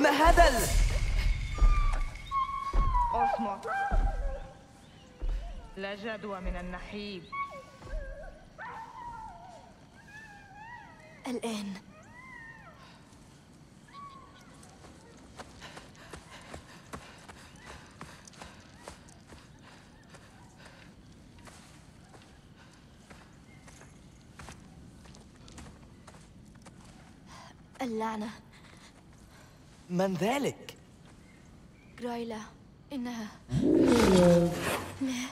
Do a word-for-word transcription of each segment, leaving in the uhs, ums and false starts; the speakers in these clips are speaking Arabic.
ما هذا ال... اصمت. لا جدوى من النحيب. الآن اللعنة. من ذلك؟ جرايلا. إنها لا.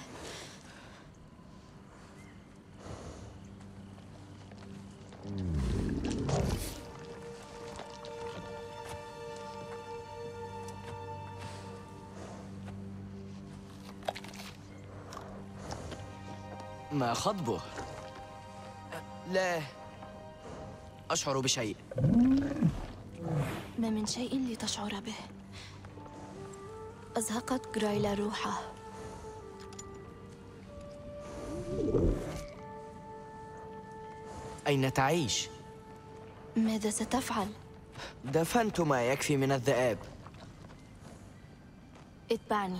ما خطبه؟ لا أشعر بشيء. ما من شيء لتشعر به. أزهقت جرايلا روحه. أين تعيش؟ ماذا ستفعل؟ دفنت ما يكفي من الذئاب. اتبعني.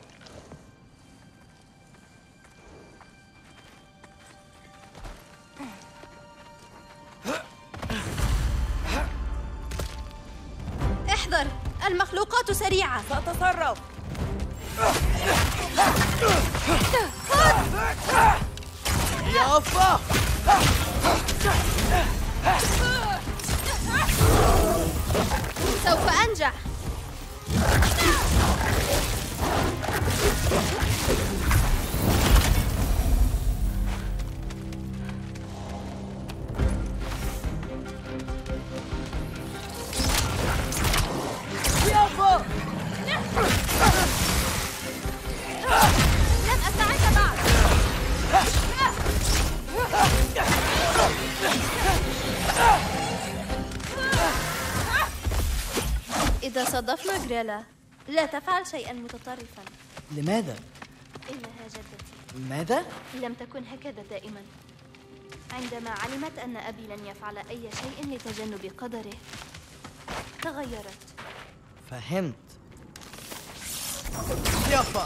احذر، المخلوقات سريعة. سأتصرف. يافا. سوف أنجح. يافا. لن أساعدك بعد. إذا صادفنا جريلا لا تفعل شيئا متطرفا. لماذا؟ إنها جدتي. ماذا؟ لم تكن هكذا دائما. عندما علمت أن أبي لن يفعل أي شيء لتجنب قدره تغيرت. فهمت. يافا.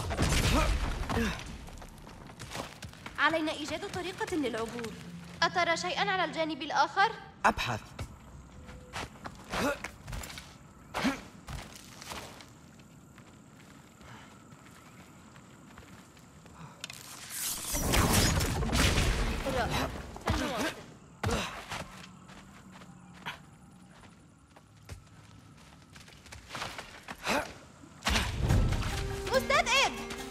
علينا إيجاد طريقة للعبور. أترى شيئا على الجانب الآخر؟ أبحث. رائع. فلنواصل. أستاذ إيد.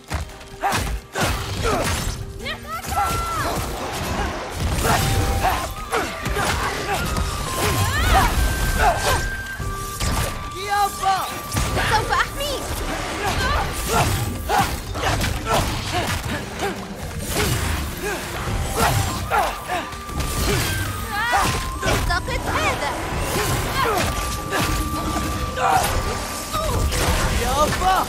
يافا. سوف أحميك. التقط هذا. يافا.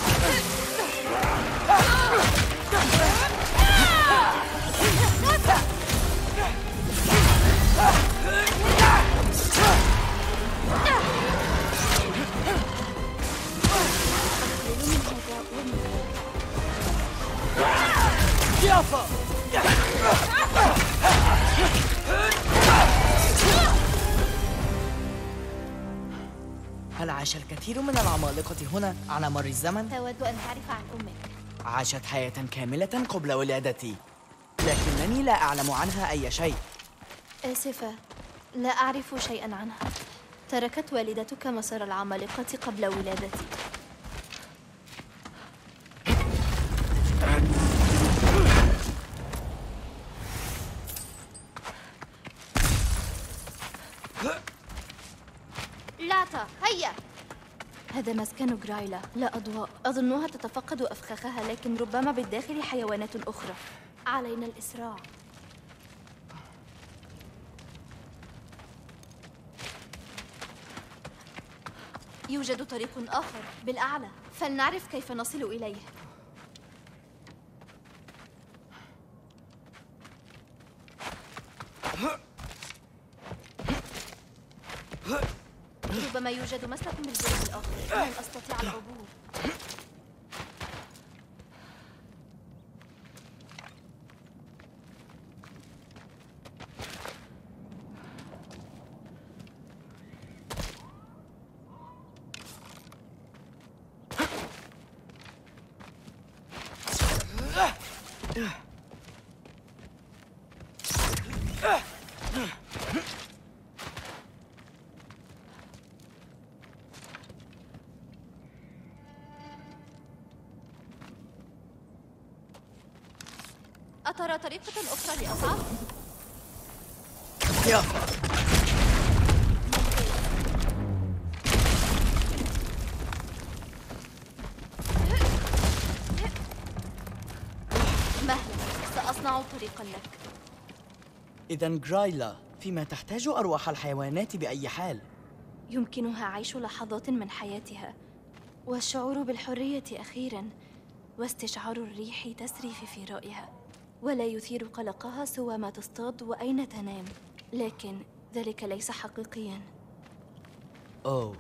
يافا. هل عاش الكثير من العمالقة هنا على مر الزمن؟ تود أن تعرف عن أمك. عاشت حياة كاملة قبل ولادتي، لكنني لا أعلم عنها أي شيء. آسفة، لا أعرف شيئا عنها. تركت والدتك مسار العمالقة قبل ولادتي. لاتا، هيا. هذا مسكن جرايلا، لا أضواء. أظنها تتفقد أفخاخها، لكن ربما بالداخل حيوانات أخرى. علينا الإسراع. يوجد طريق آخر بالأعلى، فلنعرف كيف نصل إليه. ربما يوجد مسلك بالجانب الآخر. لن أستطيع العبور. أترى طريقة أخرى لأصعد؟ يافا. مهلا، سأصنع طريقا لك. إذا جرايلا، فيما تحتاج أرواح الحيوانات بأي حال؟ يمكنها عيش لحظات من حياتها والشعور بالحرية أخيراً واستشعار الريح تسري في فرائها، ولا يثير قلقها سوى ما تصطاد وأين تنام، لكن ذلك ليس حقيقياً. أوه.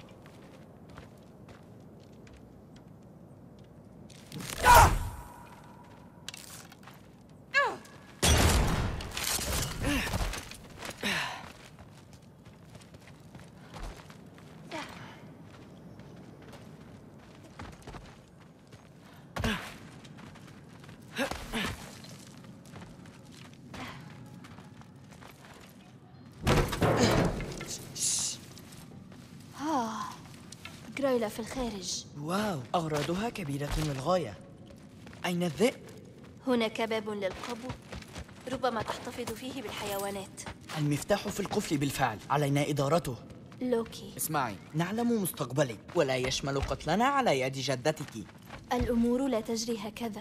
جرايلا في الخارج. واو، أغراضها كبيرة للغاية. أين الذئب؟ هناك باب للقبو، ربما تحتفظ فيه بالحيوانات. المفتاح في القفل بالفعل، علينا إدارته. لوكي، اسمعي، نعلم مستقبلك ولا يشمل قتلنا على يد جدتك. الأمور لا تجري هكذا.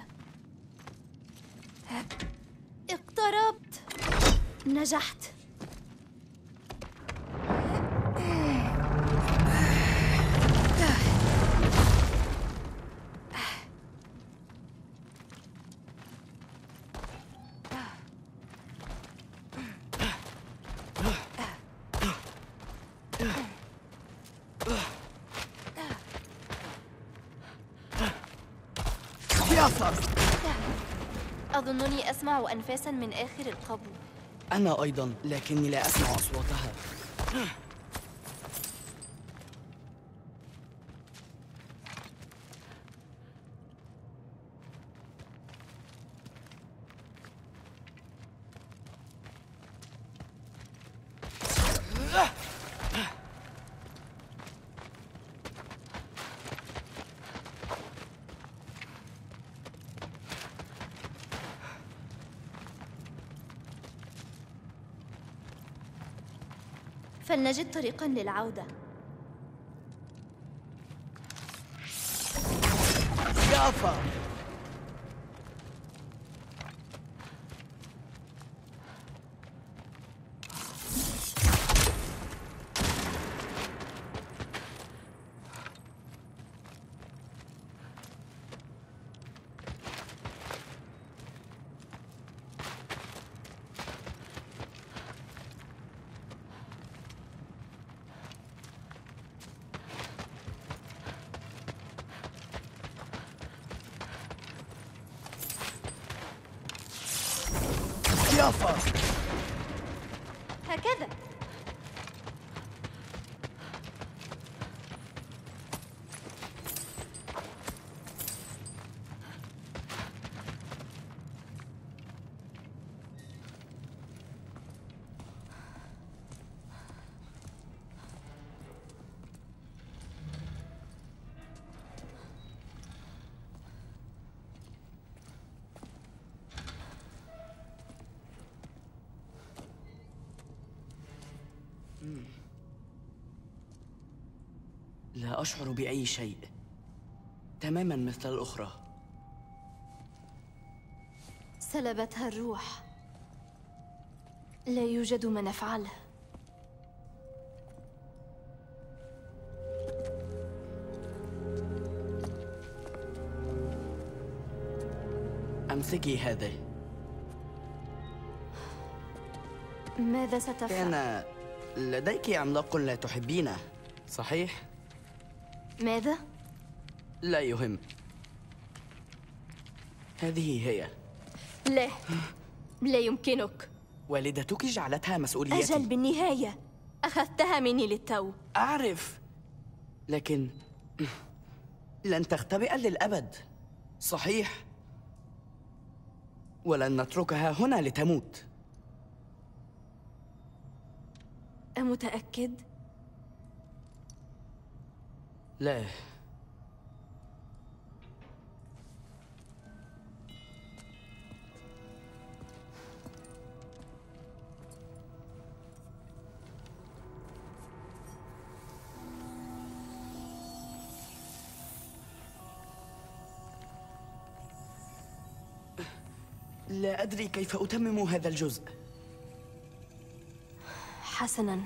اقتربت. نجحت. أظنني أسمع أنفاساً من آخر القبو. أنا أيضاً، لكني لا أسمع أصواتها. فلنجد طريقاً للعودة. يافا. يافا. هكذا. لا أشعر بأي شيء، تماماً مثل الأخرى. سلبتها الروح، لا يوجد ما نفعله. أمسكي هذه. ماذا ستفعل؟ كان لديك عملاق لا تحبينه. صحيح؟ ماذا؟ لا يهم. هذه هي. لا، لا يمكنك. والدتك جعلتها مسؤوليتي. أجل، بالنهاية أخذتها مني للتو. أعرف، لكن لن تختبئ للأبد. صحيح، ولن نتركها هنا لتموت. أمتأكد؟ لا. لا أدري كيف أتمم هذا الجزء. حسناً،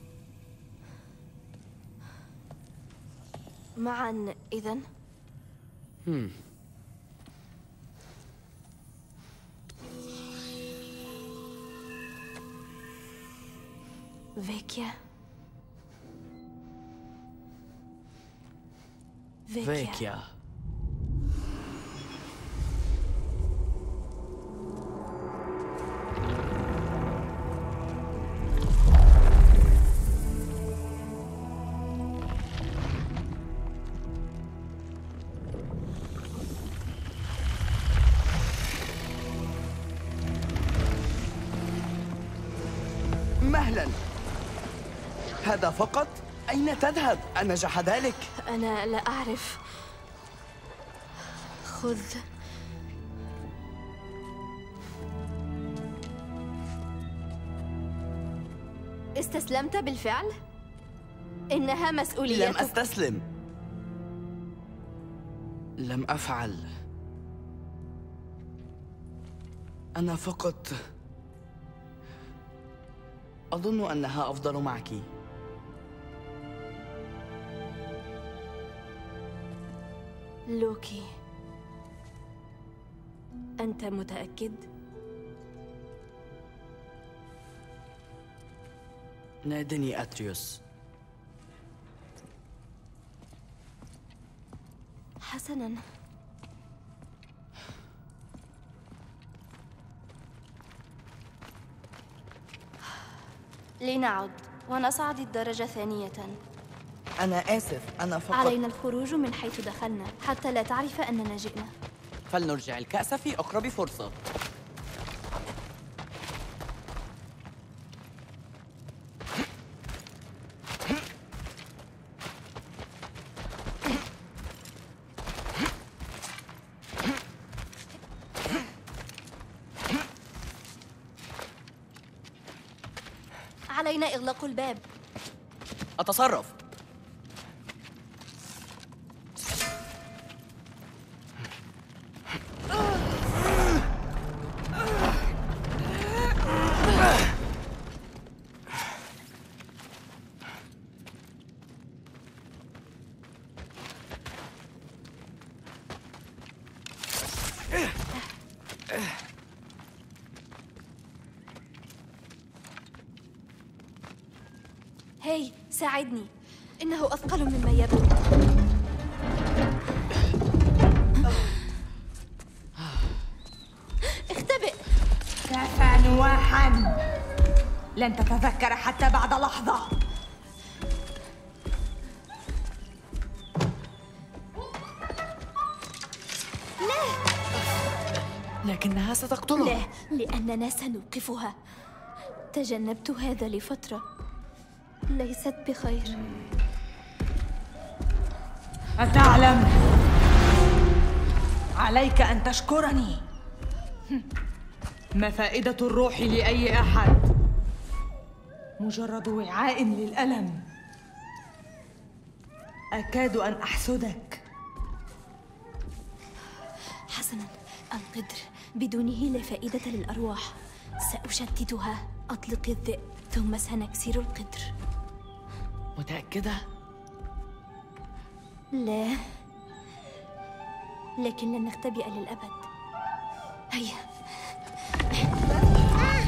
معاً إذن. هم. فيكيا فيكيا, فيكيا. مهلا. هذا فقط؟ أين تذهب؟ أنجح ذلك؟ أنا لا أعرف. خذ. استسلمت بالفعل؟ إنها مسؤوليتك. لم أستسلم. لم أفعل. أنا فقط أظن أنها أفضل معك. لوكي، أنت متأكد؟ نادني أتريوس. حسناً. لنعد ونصعد الدرجة ثانية. أنا آسف، أنا فقط علينا الخروج من حيث دخلنا حتى لا تعرف أننا جئنا. فلنرجع الكأس في أقرب فرصة. علينا إغلاق الباب. أتصرف. هاي، ساعدني. إنه أثقل مما يبدو. اختبئ. كفى نواحا، لن تتذكر حتى بعد لحظة. لا، لكنها ستقتلها. لا، لأننا سنوقفها. تجنبت هذا لفترة، ليست بخير. أتعلم؟ عليك أن تشكرني. ما فائدة الروح لأي أحد؟ مجرد وعاء للألم. أكاد أن أحسدك. حسناً، القدر بدونه لا فائدة للأرواح. سأشتتها. أطلق الذئب ثم سنكسر القدر. متأكدة؟ لا، لكن لن نختبئ للأبد. هيا.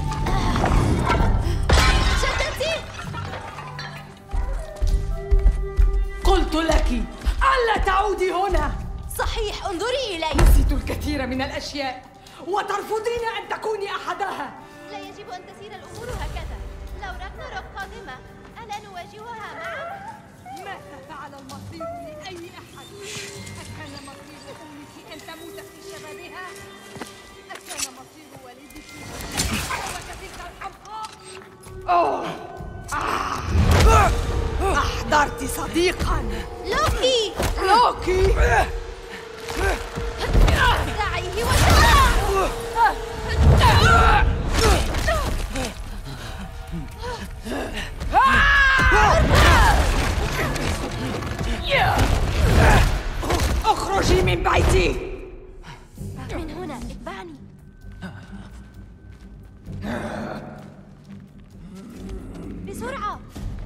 شتتي! لك ألا تعودي هنا. صحيح، انظري إلي. نسيت الكثير من الأشياء وترفضين أن تكوني أحدها. لا يجب أن تسير الأمور هكذا. لو راغناروك قادمة ألا نواجهها معا؟ ماذا فعل المصير لأي أحد؟ أكان مصير أمك أن تموت في شبابها؟ أكان مصير والدك أن يتزوج تلك الحمقاء؟ أوه آه. أحضرت صديقا. لوكي لوكي دعيه وشعره. اخرجي من بيتي. من هنا، اتبعني. بسرعة.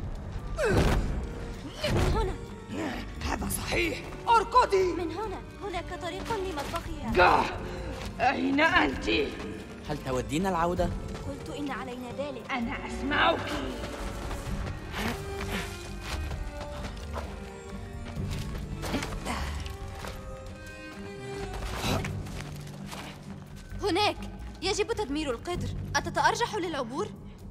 من هنا. هذا صحيح. اركضي. من هنا. هناك طريق لمطبخها. جاه. أين أنت؟ هل تودين العودة؟ قلت إن علينا ذلك. أنا أسمعك. هناك. يجب تدمير القدر. أتتأرجح للعبور؟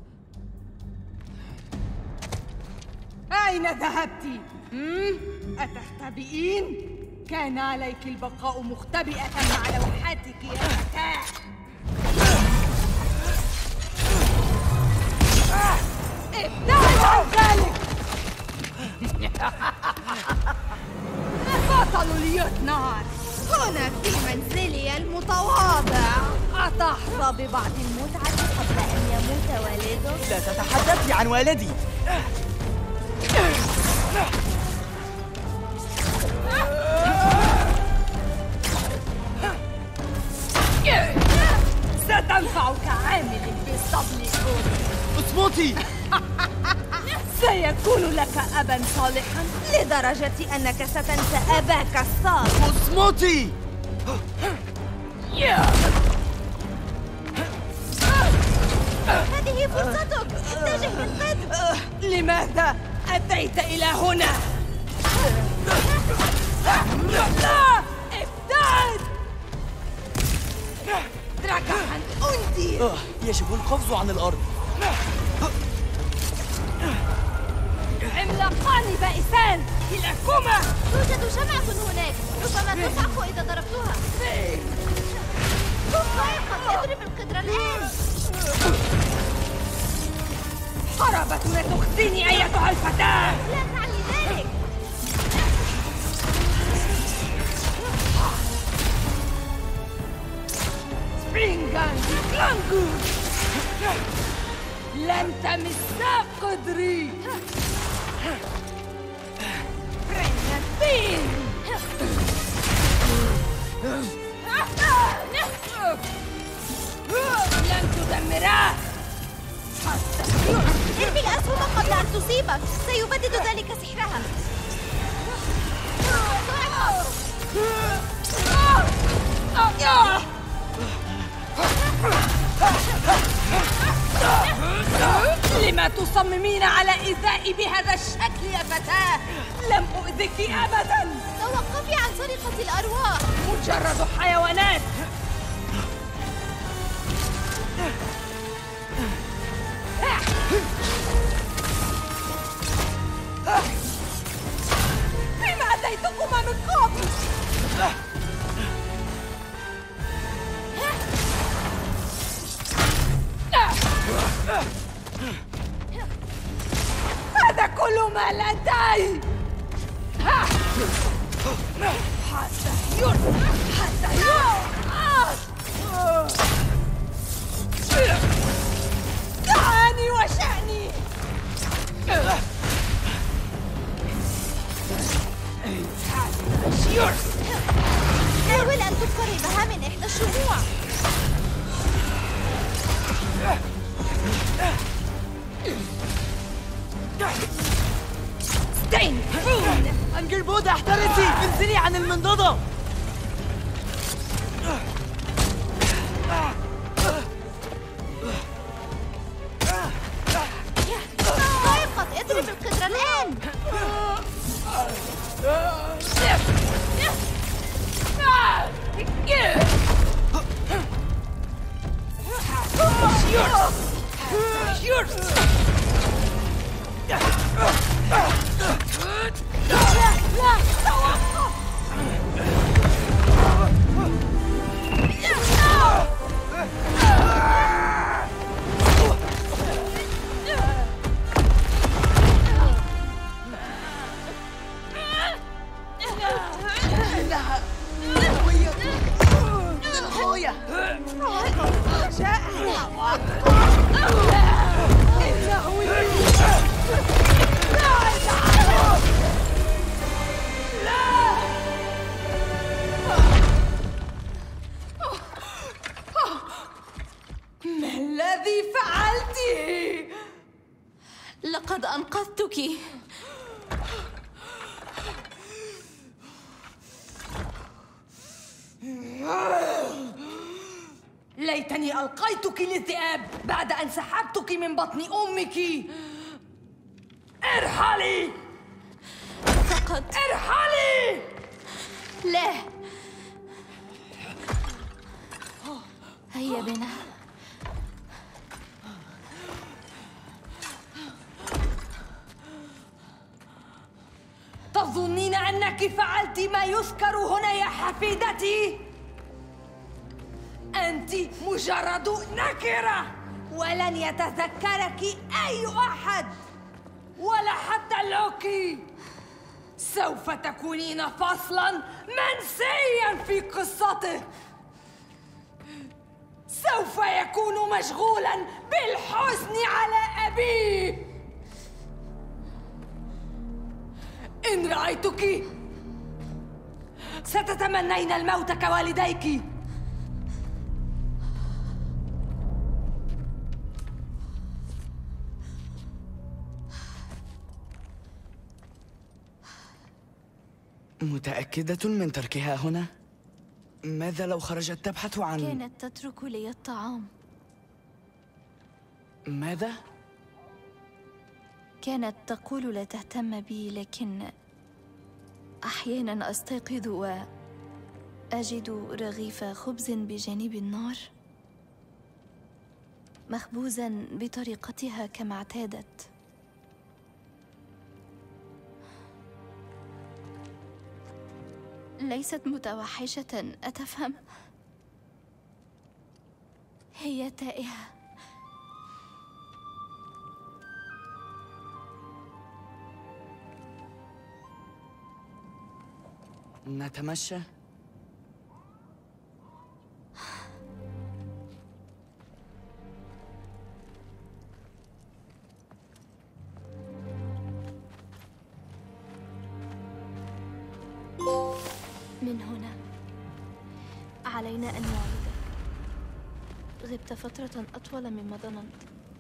أين ذهبت؟ أتختبئين؟ كان عليك البقاء مختبئة مع لوحاتك يا فتاة. ابتعد عن ذلك. بطل ليوتنار هنا في منزلي المتواضع. أتحظى ببعض المتعة قبل أن يموت والدك؟ لا تتحدثي عن والدي. ستنفعك عامل بالصبل. اصمتي. سيكون لك أبا صالحا لدرجة أنك ستنسى أباك الصالح. اصمتي. هذه فرصتك. اتجه للقدر. لماذا أتيت إلى هنا؟ لا! ابتعد! ركعاً أنتي. آه، يجب القفز عن الأرض. عملاقان بائسان كلاكما. توجد شمعة هناك. ربما تصعق إذا ضربتها. ضائقة. اضرب القدر الآن. حربتنا تخزيني أيتها الفتاة. لا تعني ذلك. سبرينغان كلانجو. لن تمس قدري. بريناتين. لن تدمراه. ارمي الأسهم قبل أن تصيبك. سيبدد ذلك سحرها. لما تصممين على إيذائي بهذا الشكل يا فتاة؟ لم أؤذك أبداً. توقفي عن سرقة الأرواح. مجرد حيوانات. بما أتيتكما من قبل. هذا كل ما لدي. حتى يرد حتى يرد. دعاني وشأني. حاول أن تقربها من إحدى الشموع. ستين. أنجلبودة احترسي. انزلي عن المنضدة. ضائقة. اضرب القدر الآن. ليتني ألقيتك للذئاب بعد أن سحبتك من بطن أمك. ارحلي! فقط ارحلي! لا. هيا بنا. تظنين أنك فعلت ما يذكر هنا يا حفيدتي؟ أنت مجرد نكرة، ولن يتذكرك أي أحد، ولا حتى لوكي. سوف تكونين فصلاً منسياً في قصته. سوف يكون مشغولاً بالحزن على أبيه. إن رأيتك ستتمنين الموت كوالديك. متأكدة من تركها هنا؟ ماذا لو خرجت تبحث عن… كانت تترك لي الطعام. ماذا؟ كانت تقول لا تهتم بي، لكن أحياناً أستيقظ وأجد رغيف خبز بجانب النار مخبوزاً بطريقتها كما اعتادت. ليست متوحشة، أتفهم؟ هي تائهة. نتمشى؟ من هنا علينا أن نعود. غبت فترة أطول مما ظننت.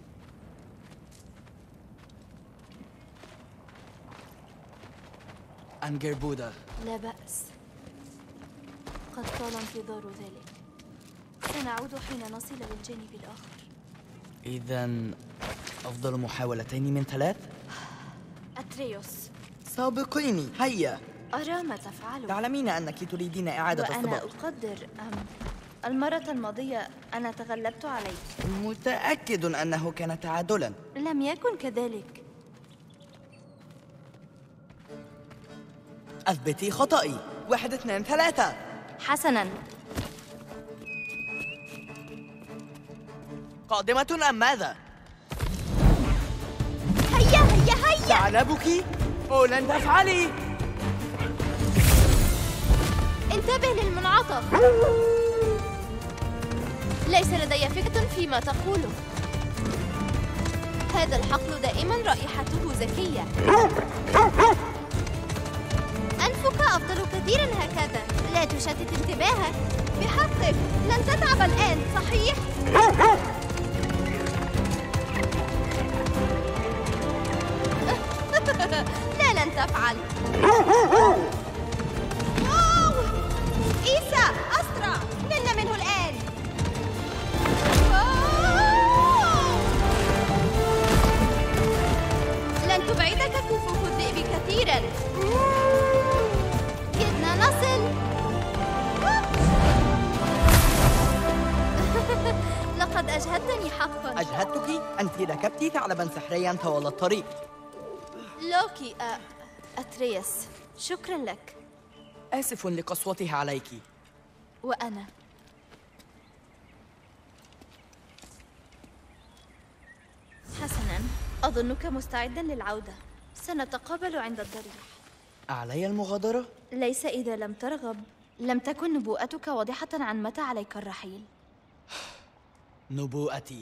أنجربودا. لا بأس، قد طال انتظار ذلك. سنعود حين نصل للجانب الآخر. إذن أفضل محاولتين من ثلاث؟ أتريوس، سابقيني، هيا. أرى ما تفعله. تعلمين أنك تريدين إعادة وأنا السباق. أقدر. أم المرة الماضية أنا تغلبت عليك. متأكد أنه كان تعادلاً. لم يكن كذلك. أثبتي خطأي. واحد اثنين ثلاثة. حسناً. قادمة أم ماذا؟ هيا هيا هيا. ثعلبك؟ أو لن تفعلي. انتبه للمنعطف. ليس لدي فكرة فيما تقوله. هذا الحقل دائما رائحته زكية. أنفك أفضل كثيرا هكذا. لا تشتت انتباهك. بحقك لن تتعب الآن، صحيح؟ لا لن تفعل. أوه! إيسا أسرع، نلنا منه الآن. أوه! لن تبعدك كفوف الذئب كثيرا. كدنا نصل. لقد أجهدتني حقا. أجهدتك؟ أنت ركبتي ثعلبا سحريا طوال الطريق. لوكي. أ... أتريس، شكرا لك. آسف لقسوتها عليك. وأنا. حسناً، أظنك مستعداً للعودة. سنتقابل عند الضريح. أعلي المغادرة؟ ليس إذا لم ترغب. لم تكن نبوءتك واضحة عن متى عليك الرحيل. نبوءتي.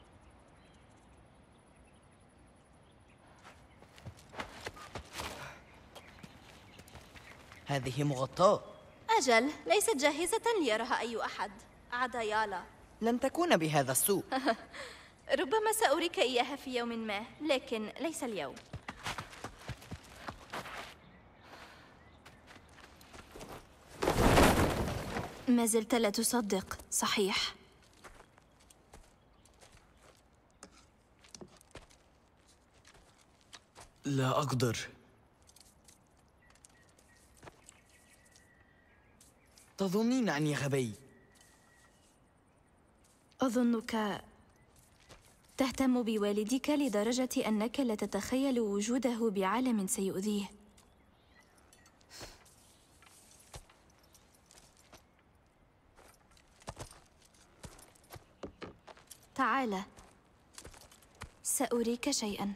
هذه مغطاة. أجل، ليست جاهزة ليراها أي أحد عدا يالا. لن تكون بهذا السوء. ربما سأريك إياها في يوم ما، لكن ليس اليوم. ما زلت لا تصدق، صحيح؟ لا أقدر. تظنين أني غبي؟ أظنك تهتم بوالدك لدرجة أنك لا تتخيل وجوده بعالم سيؤذيه. تعال، سأريك شيئاً.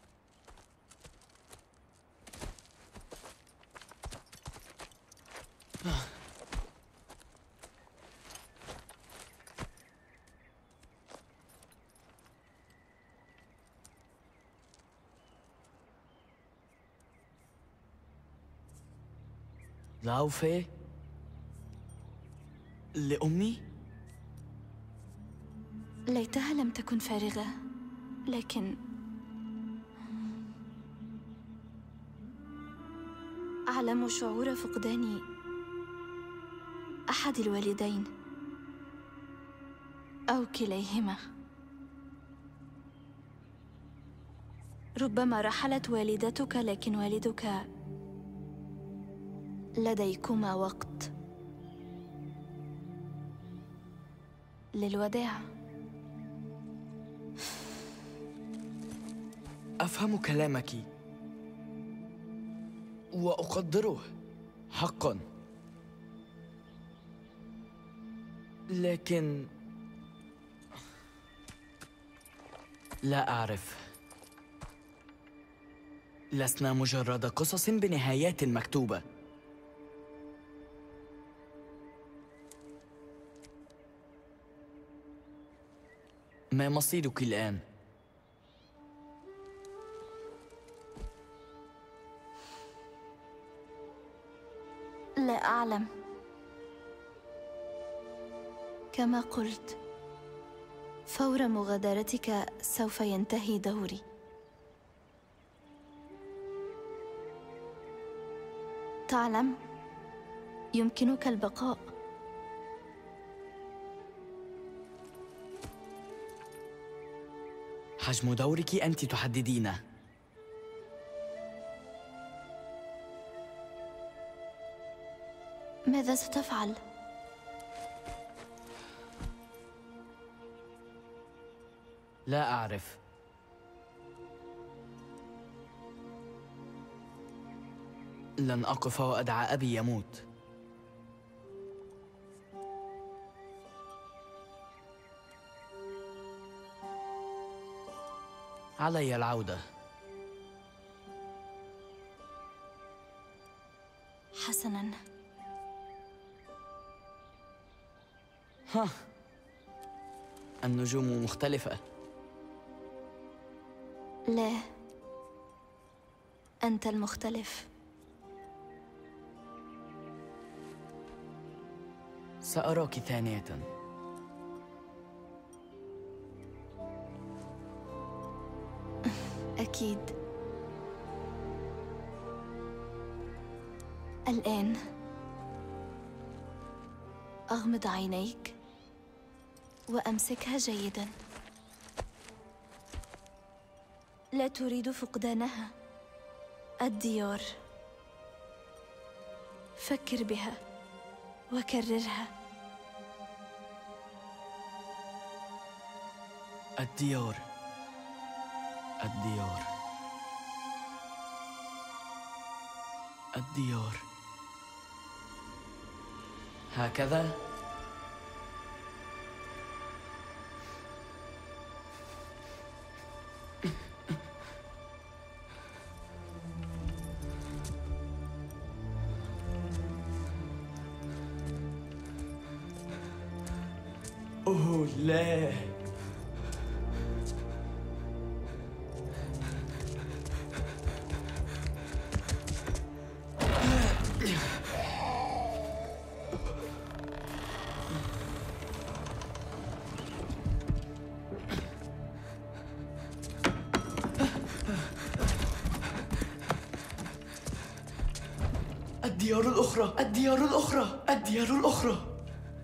لاوفي؟ لأمي؟ ليتها لم تكن فارغة، لكن أعلم شعور فقدان أحد الوالدين أو كليهما. ربما رحلت والدتك، لكن والدك لديكما وقت للوداع. أفهم كلامك وأقدره حقاً، لكن لا أعرف. لسنا مجرد قصص بنهايات مكتوبة. ما مصيرك الآن؟ لا أعلم. كما قلت، فور مغادرتك سوف ينتهي دوري. تعلم، يمكنك البقاء. حجم دورك أنت تحددينه. ماذا ستفعل؟ لا أعرف. لن أقف وأدع أبي يموت. علي العودة. حسناً. ها، النجوم مختلفة. لا، أنت المختلف. سأراك ثانية. أكيد. الآن أغمض عينيك وأمسكها جيداً. لا تريد فقدانها. الديار، فكر بها وكررها. الديار، الديار، الديار. هكذا. أوه لا. الديار الأخرى، الديار الأخرى، الديار الأخرى.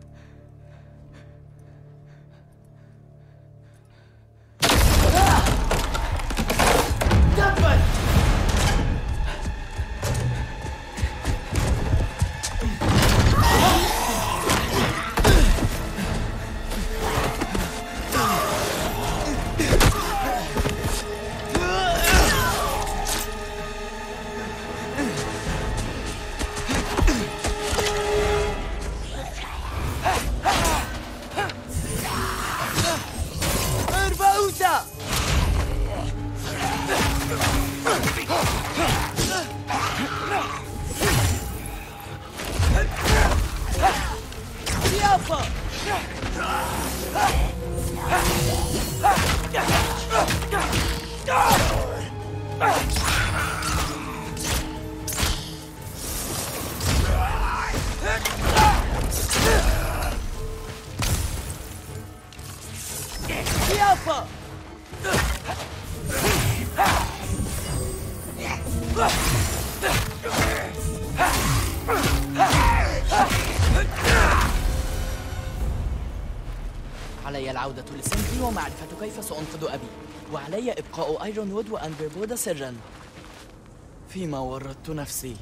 علي العودة لسنتي ومعرفة كيف سأنقذ أبي، وعلي إبقاء ايرون وود وأنبر بودا سرًا فيما ورطت نفسي.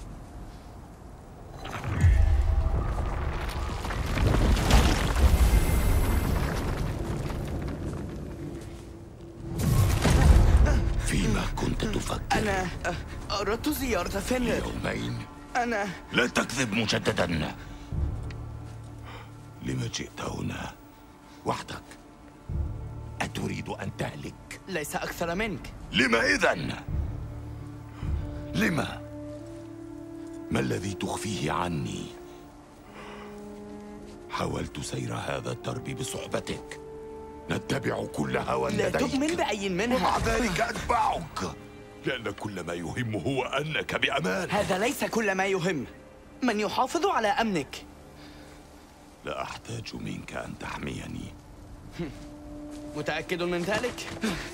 فيما كنت تفكر؟ أنا أردت زيارة فينير. يومين؟ أنا لا تكذب مجددا. لما جئت هنا وحدك؟ أتريد أن تهلك؟ ليس أكثر منك. لما إذن؟ لما؟ ما الذي تخفيه عني؟ حاولت سير هذا الدرب بصحبتك، نتبع كل هوى لا لديك، تؤمن بأي منها، ومع ذلك أتبعك لأن كل ما يهم هو أنك بأمان. هذا ليس كل ما يهم. من يحافظ على أمنك؟ لا أحتاج منك أن تحميني. متأكد من ذلك؟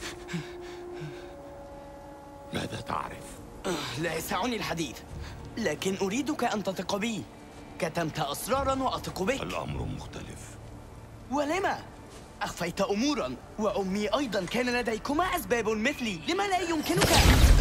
ماذا تعرف؟ لا يسعني الحديث، لكن أريدك أن تثق بي. كتمت أسرارا وأثق بك. الأمر مختلف. ولما؟ أخفيت أمورا، وأمي أيضا كان لديكما أسباب مثلي. لما لا يمكنك؟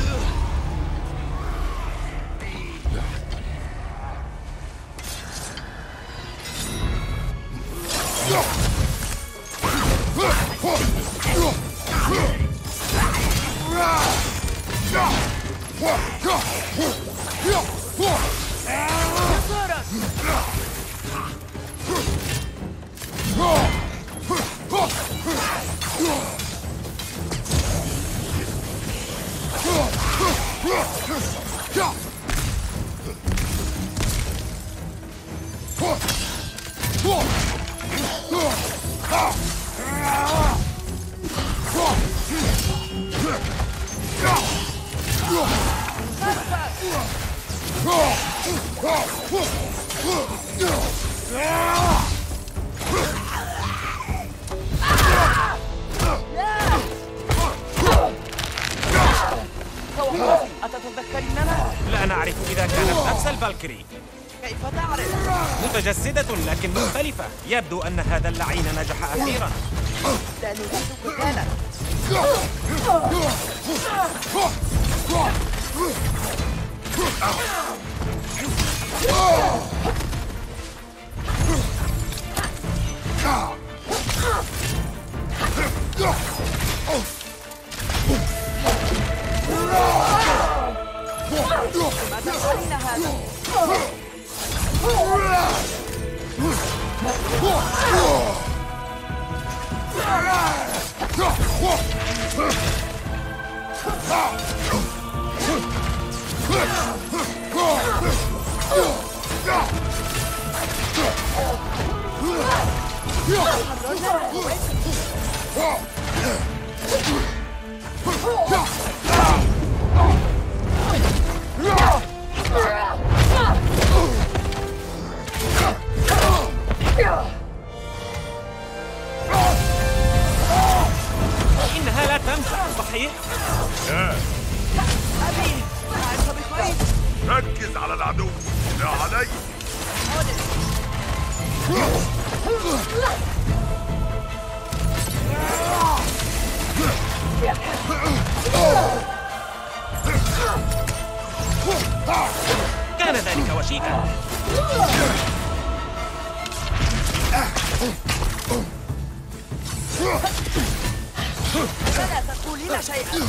أتتذكريننا؟ لا نعرف إذا كانت نفس الفالكري. كيف تعرف؟ متجسدة لكن مختلفة. يبدو أن هذا اللعين نجح أخيرا. لا نريد قتالا. ما تفعلين هذا؟ إنها لا تمزح، صحيح؟ لا. أبي، أنت بخير؟ ركز على العدو، لا علي. كان ذلك وشيكا. فلا تقولين شيئا.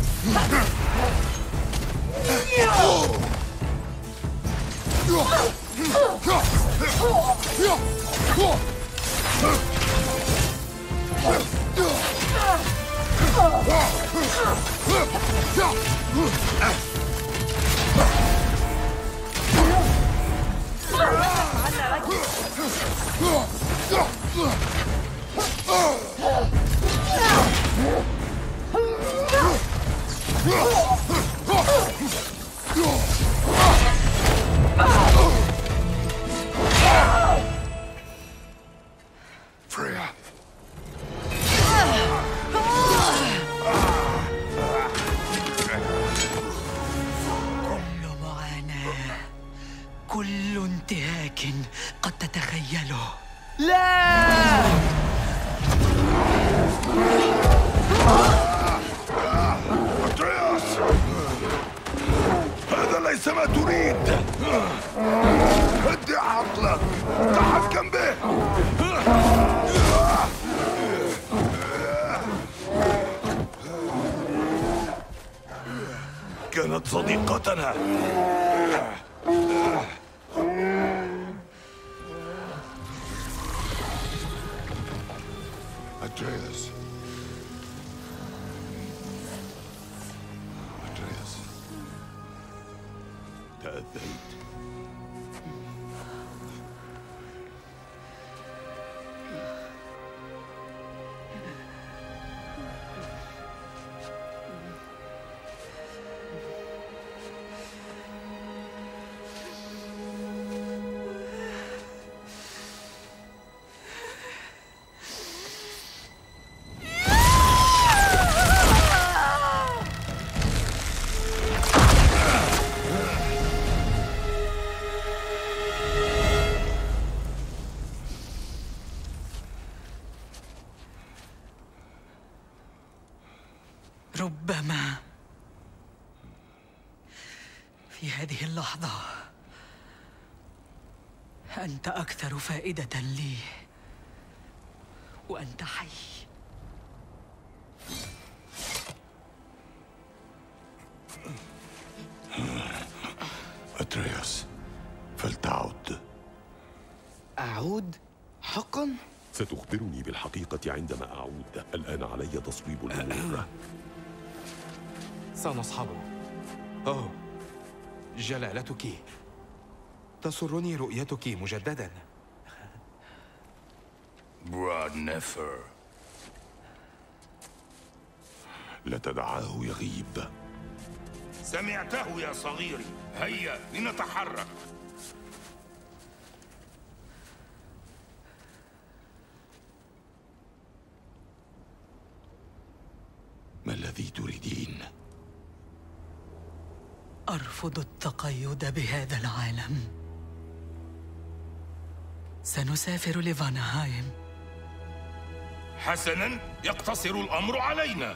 Freya. كل انتهاك قد تتخيله. لا! أترياس، هذا ليس ما تريد. هدئ عقلك، تحكم به. كانت صديقتنا. أترياس، أترياس، تأذيت. ربما في هذه اللحظة أنت أكثر فائدة لي وأنت حي. أترياس، فلتعد. أعود؟ حقا؟ ستخبرني بالحقيقة عندما أعود. الآن علي تصويب الأمور. سنصحبه. أوه، جلالتك، تسرني رؤيتك مجددا. براد نفر، لا تدعاه يغيب. سمعته يا صغيري، هيا لنتحرك. ما الذي تريدين؟ أرفض التقيد بهذا العالم. سنسافر لفانهايم. حسناً، يقتصر الأمر علينا.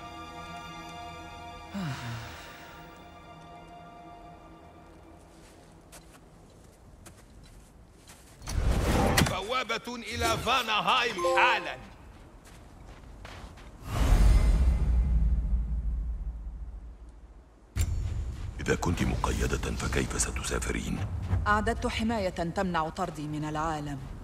بوابة إلى فانهايم حالاً. إذا كنت مقيدة فكيف ستسافرين؟ أعددت حماية تمنع طردي من العالم.